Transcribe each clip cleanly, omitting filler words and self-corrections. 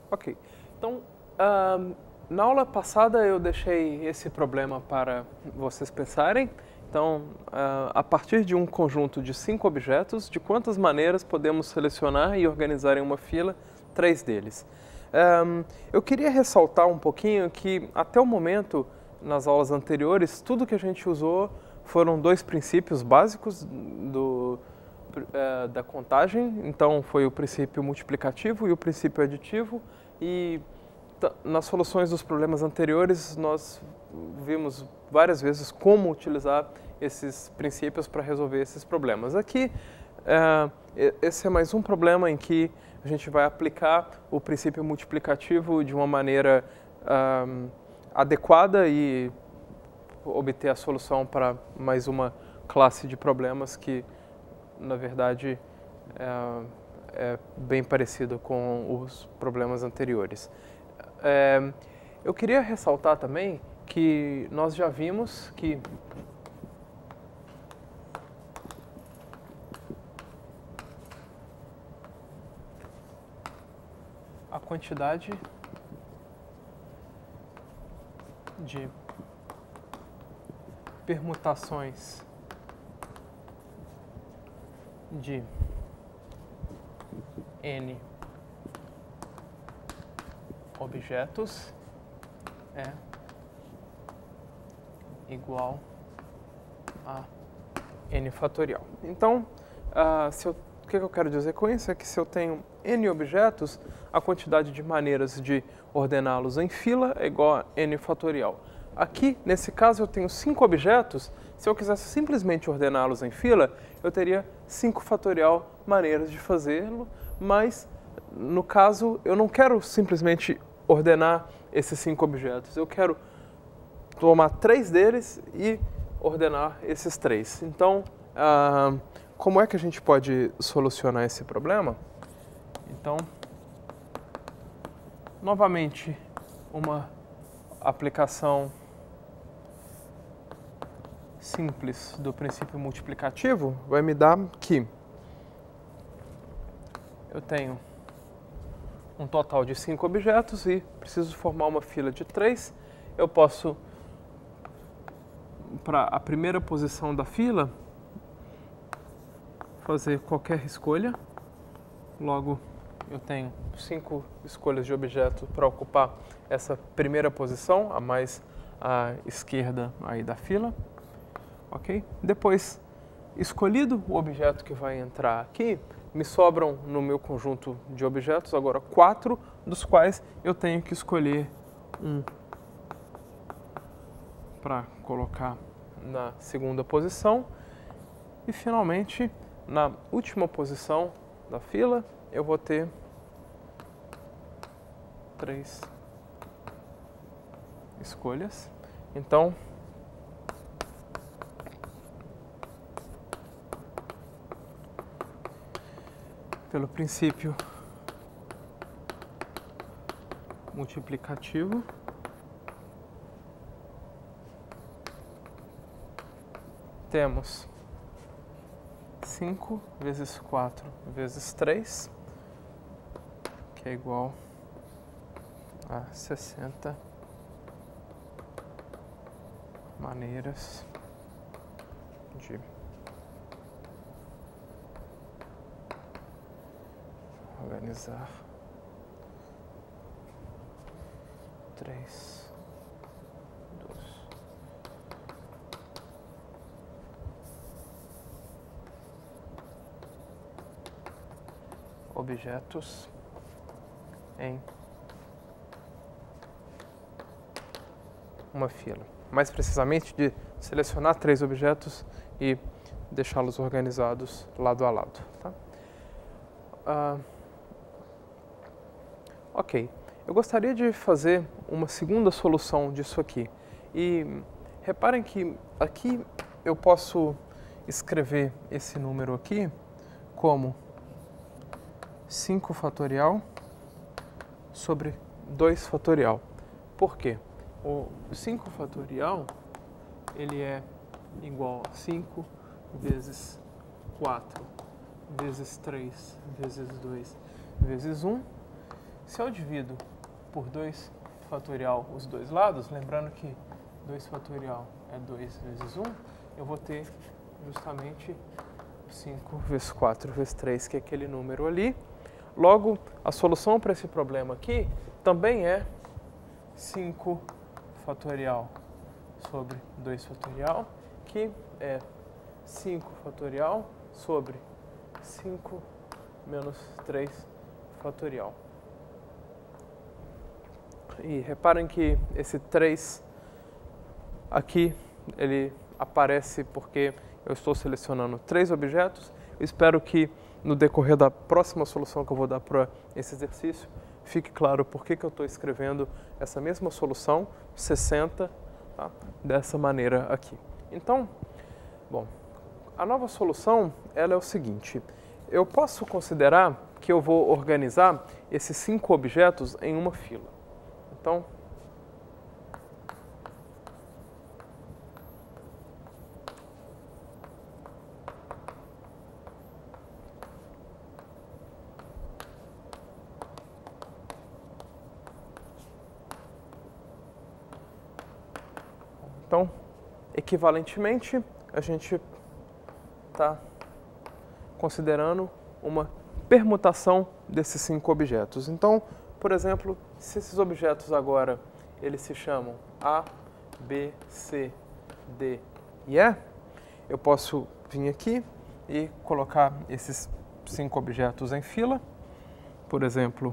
Ok. Então, na aula passada eu deixei esse problema para vocês pensarem. Então, a partir de um conjunto de 5 objetos, de quantas maneiras podemos selecionar e organizar em uma fila 3 deles? Eu queria ressaltar um pouquinho que, até o momento, nas aulas anteriores, tudo que a gente usou foram 2 princípios básicos da contagem. Então, foi o princípio multiplicativo e o princípio aditivo. E nas soluções dos problemas anteriores, nós vimos várias vezes como utilizar esses princípios para resolver esses problemas. Aqui, esse é mais um problema em que a gente vai aplicar o princípio multiplicativo de uma maneira adequada e obter a solução para mais uma classe de problemas que, na verdade, é bem parecido com os problemas anteriores. Eu queria ressaltar também que nós já vimos que a quantidade de permutações de N objetos é igual a N fatorial. Então, o que eu quero dizer com isso é que se eu tenho N objetos, a quantidade de maneiras de ordená-los em fila é igual a N fatorial. Aqui, nesse caso, eu tenho 5 objetos. Se eu quisesse simplesmente ordená-los em fila, eu teria 5 fatorial maneiras de fazê-lo, mas, no caso, eu não quero simplesmente ordenar esses 5 objetos. Eu quero tomar 3 deles e ordenar esses 3. Então, como é que a gente pode solucionar esse problema? Então, novamente, uma aplicação simples do princípio multiplicativo vai me dar que eu tenho um total de 5 objetos e preciso formar uma fila de 3. Eu posso, para a primeira posição da fila, fazer qualquer escolha. Logo, eu tenho 5 escolhas de objeto para ocupar essa primeira posição, a mais à esquerda aí da fila. Ok? Depois, escolhido o objeto que vai entrar aqui, me sobram no meu conjunto de objetos agora 4, dos quais eu tenho que escolher um para colocar na segunda posição. E finalmente, na última posição da fila, eu vou ter 3 escolhas. Então, pelo princípio multiplicativo, temos 5 vezes 4 vezes 3, que é igual a 60 maneiras de organizar 3 dos objetos em uma fila. Mais precisamente, de selecionar 3 objetos e deixá-los organizados lado a lado. Tá? Ok, eu gostaria de fazer uma segunda solução disso aqui. E reparem que aqui eu posso escrever esse número aqui como 5 fatorial sobre 2 fatorial. Por quê? O 5 fatorial, ele é igual a 5 vezes 4 vezes 3 vezes 2 vezes 1. se eu divido por 2 fatorial os dois lados, lembrando que 2 fatorial é 2 vezes 1, eu vou ter justamente 5 vezes 4 vezes 3, que é aquele número ali. Logo, a solução para esse problema aqui também é 5 fatorial sobre 2 fatorial, que é 5 fatorial sobre 5 menos 3 fatorial. E reparem que esse 3 aqui, ele aparece porque eu estou selecionando 3 objetos. Eu espero que no decorrer da próxima solução que eu vou dar para esse exercício, fique claro por que eu estou escrevendo essa mesma solução, 60, tá? Dessa maneira aqui. Então, bom, a nova solução ela é o seguinte, eu posso considerar que eu vou organizar esses 5 objetos em uma fila. Então, equivalentemente, a gente está considerando uma permutação desses 5 objetos. Então, por exemplo, se esses objetos agora eles se chamam A, B, C, D e E, eu posso vir aqui e colocar esses 5 objetos em fila. Por exemplo,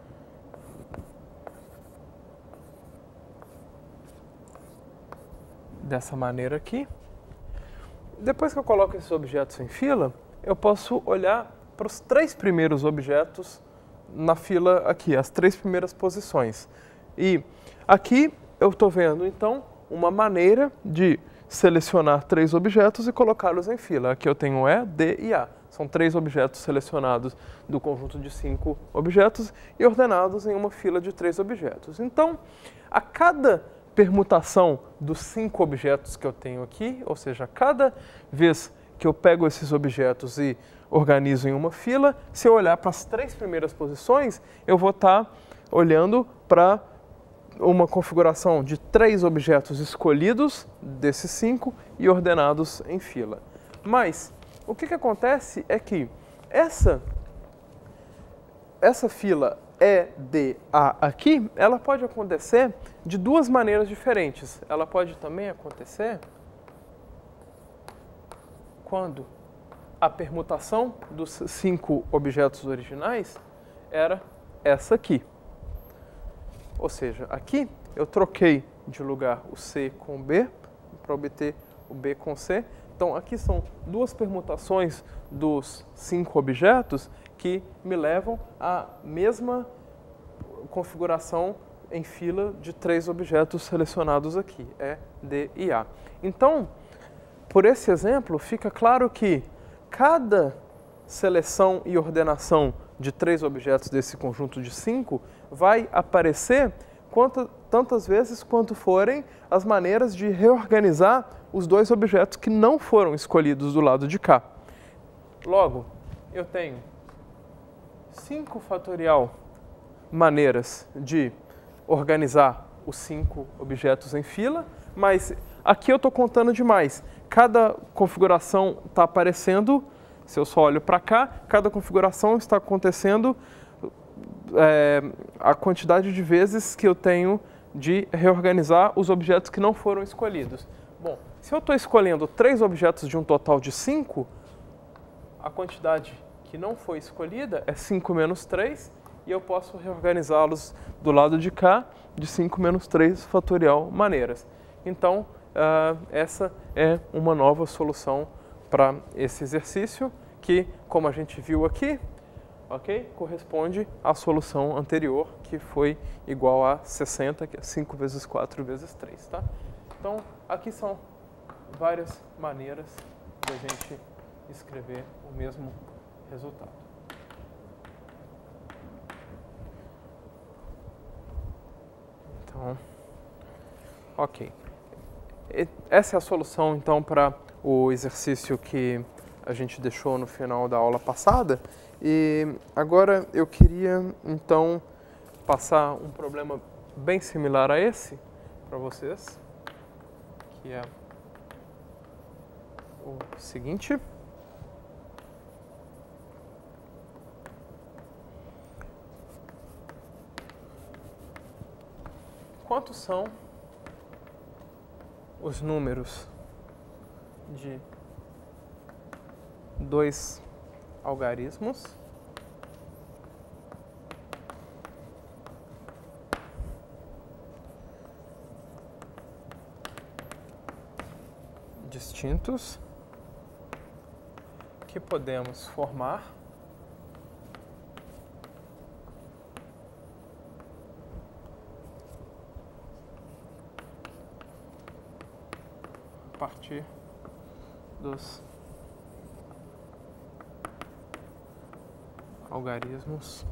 dessa maneira aqui. Depois que eu coloco esses objetos em fila, eu posso olhar para os 3 primeiros objetos na fila aqui, as 3 primeiras posições. E aqui eu estou vendo, então, uma maneira de selecionar 3 objetos e colocá-los em fila. Aqui eu tenho E, D e A. São 3 objetos selecionados do conjunto de 5 objetos e ordenados em uma fila de 3 objetos. Então, a cada permutação dos 5 objetos que eu tenho aqui, ou seja, cada vez que eu pego esses objetos e organizo em uma fila, se eu olhar para as 3 primeiras posições, eu vou estar olhando para uma configuração de 3 objetos escolhidos desses 5 e ordenados em fila. Mas o que acontece é que essa fila EDA aqui, ela pode acontecer de 2 maneiras diferentes. Ela pode também acontecer quando a permutação dos 5 objetos originais era essa aqui. Ou seja, aqui eu troquei de lugar o C com o B para obter o B com C. Então aqui são 2 permutações dos 5 objetos que me levam à mesma configuração em fila de 3 objetos selecionados aqui, E, D e A. Então, por esse exemplo, fica claro que cada seleção e ordenação de 3 objetos desse conjunto de 5 vai aparecer tantas vezes quanto forem as maneiras de reorganizar os 2 objetos que não foram escolhidos do lado de cá. Logo, eu tenho 5 fatorial maneiras de organizar os 5 objetos em fila, mas aqui eu estou contando demais. Cada configuração está aparecendo, se eu só olho para cá, cada configuração está acontecendo a quantidade de vezes que eu tenho de reorganizar os objetos que não foram escolhidos. Bom, se eu estou escolhendo 3 objetos de um total de 5, a quantidade que não foi escolhida é 5 menos 3, e eu posso reorganizá-los do lado de cá de 5 menos 3 fatorial maneiras. Então, essa é uma nova solução para esse exercício que, como a gente viu aqui, corresponde à solução anterior, que foi igual a 60, que é 5 vezes 4 vezes 3. Tá? Então, aqui são várias maneiras de a gente escrever o mesmo resultado. Então, ok. Essa é a solução, então, para o exercício que a gente deixou no final da aula passada. E agora eu queria, então, passar um problema bem similar a esse para vocês, que é o seguinte. Quantos são os números de 2 algarismos distintos que podemos formar a partir dos algarismos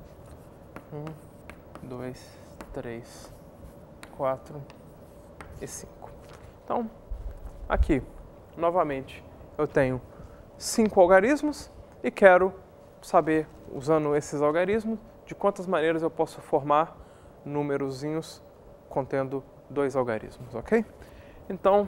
1, 2, 3, 4 e 5. Então, aqui, novamente, eu tenho 5 algarismos e quero saber, usando esses algarismos, de quantas maneiras eu posso formar númerozinhos contendo 2 algarismos, ok? Então,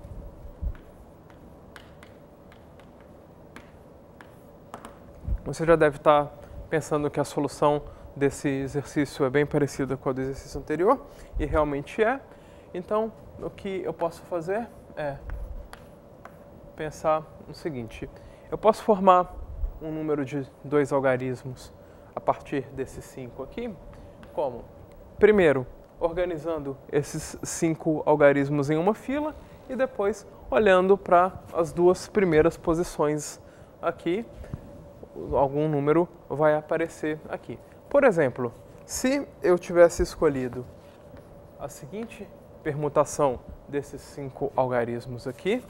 você já deve estar pensando que a solução desse exercício é bem parecida com a do exercício anterior, e realmente é. Então, o que eu posso fazer é pensar no seguinte: eu posso formar um número de 2 algarismos a partir desses 5 aqui, como? Primeiro, organizando esses 5 algarismos em uma fila e depois olhando para as 2 primeiras posições aqui, algum número vai aparecer aqui. Por exemplo, se eu tivesse escolhido a seguinte permutação desses 5 algarismos aqui,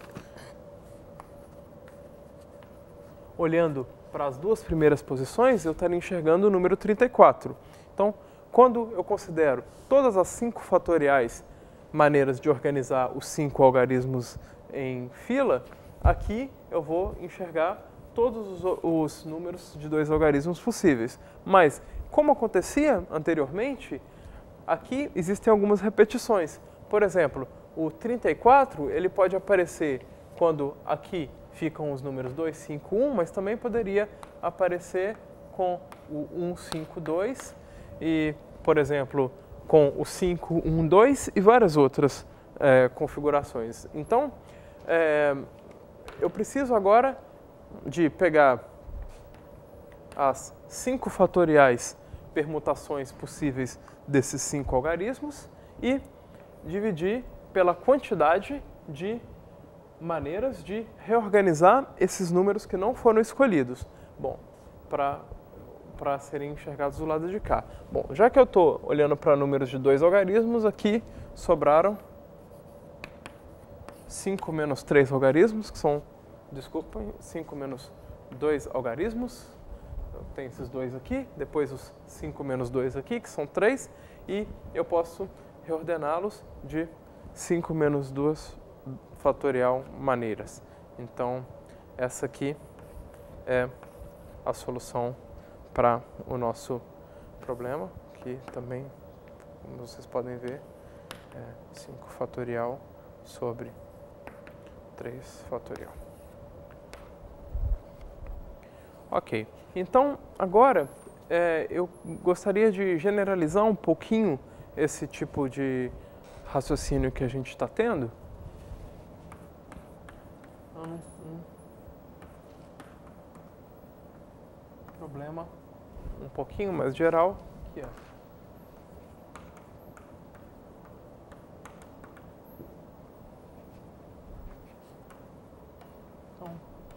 olhando para as 2 primeiras posições, eu estaria enxergando o número 34. Então, quando eu considero todas as 5 fatoriais maneiras de organizar os 5 algarismos em fila, aqui eu vou enxergar todos os números de 2 algarismos possíveis. Mas, como acontecia anteriormente, aqui existem algumas repetições. Por exemplo, o 34 ele pode aparecer quando aqui ficam os números 2, 5, 1, mas também poderia aparecer com o 1, 5, 2 e, por exemplo, com o 5, 1, 2 e várias outras configurações. Então, eu preciso agora de pegar as 5 fatoriais permutações possíveis desses 5 algarismos e dividir pela quantidade de maneiras de reorganizar esses números que não foram escolhidos. Bom, para serem enxergados do lado de cá. Bom, já que eu estou olhando para números de 2 algarismos, aqui sobraram 5 menos 3 algarismos, que são, desculpem, 5 menos 2 algarismos. Tem esses 2 aqui, depois os 5 menos 2 aqui, que são 3, e eu posso reordená-los de 5 menos 2 fatorial maneiras. Então, essa aqui é a solução para o nosso problema, que também, como vocês podem ver, é 5 fatorial sobre 3 fatorial. Ok, então agora eu gostaria de generalizar um pouquinho esse tipo de raciocínio que a gente está tendo. Problema um pouquinho mais geral, que é então,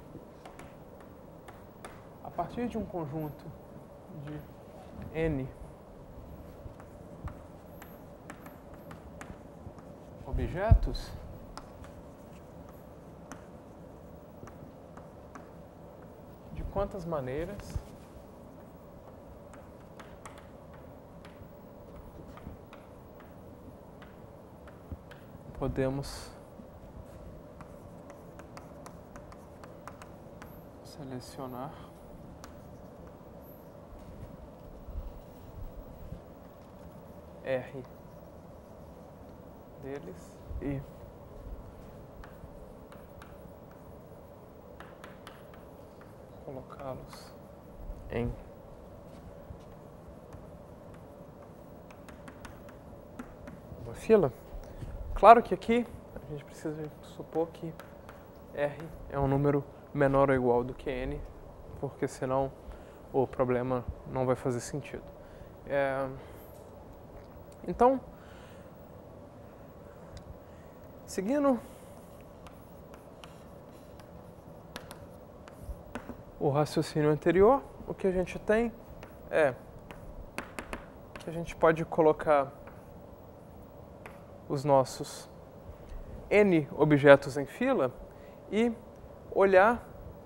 a partir de um conjunto de N objetos, de quantas maneiras podemos selecionar R deles e colocá-los em uma fila. Claro que aqui a gente precisa supor que R é um número menor ou igual do que N, porque senão o problema não vai fazer sentido. Então, seguindo o raciocínio anterior, o que a gente tem é que a gente pode colocar os nossos N objetos em fila e olhar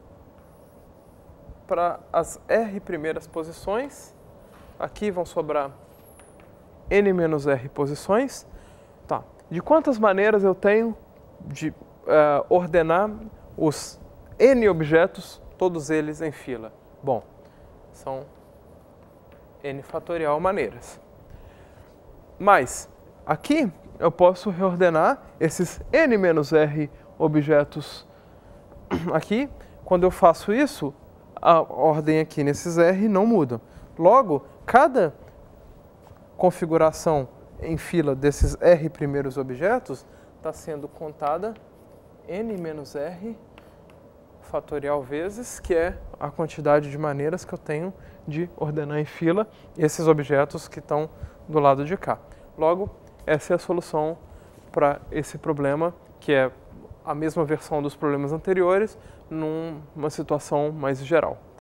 para as R primeiras posições. Aqui vão sobrar N menos R posições. Tá. De quantas maneiras eu tenho de ordenar os N objetos, todos eles em fila? Bom, são N fatorial maneiras. Mas, aqui eu posso reordenar esses N menos R objetos aqui. Quando eu faço isso, a ordem aqui nesses R não muda. Logo, cada configuração em fila desses R primeiros objetos está sendo contada N menos R fatorial vezes, que é a quantidade de maneiras que eu tenho de ordenar em fila esses objetos que estão do lado de cá. Logo, essa é a solução para esse problema, que é a mesma versão dos problemas anteriores, numa situação mais geral.